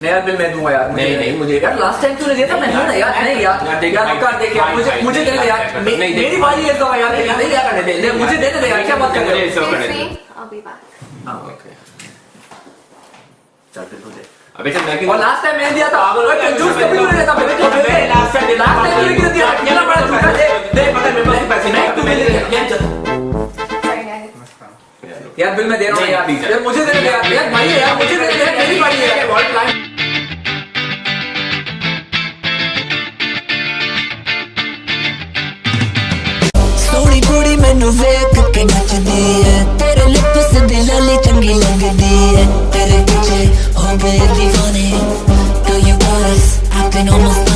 नया बिल मैं दूंगा यार। नहीं मुझे यार लास्ट टाइम तूने दिया था, मैं ना यार। नहीं यार यार कर दे क्या, मुझे दे दे यार, मेरी बारी है तो यार। नहीं यार करने दे, मुझे दे दे यार, क्या बात कर रहे हो? हां ओके चल बिल्कुल दे। अबे चल मैं और लास्ट टाइम मैंने दिया था, ओए कंजूस कभी नहीं रहता। मैं लास्ट टाइम तूने क्यों दिया? ये ना बड़ा झूठा दे पता है मेरे पास पैसे नहीं, तू मेरे लिए चल यार। बिल मैं दे रहा हूं यार, मुझे दे दे यार भाई यार, मुझे दे दे, मेरी बारी है। वॉल्ट लाइन सोनी कुड़ी मैनू वेख के नचदी है, तेरे लिप्स दी लाली चंगी लगदी है, तेरे पीछे हो गए दीवाने। Girl you got us acting almost